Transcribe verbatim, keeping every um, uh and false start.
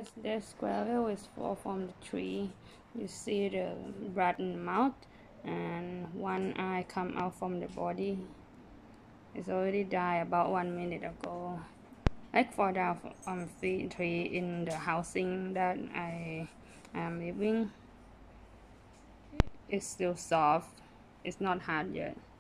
Yes, the squirrel is fall from the tree. You see the blood in the mouth and one eye come out from the body. It's already died about one minute ago. I fall down from the tree in the housing that I am living. It's still soft. It's not hard yet.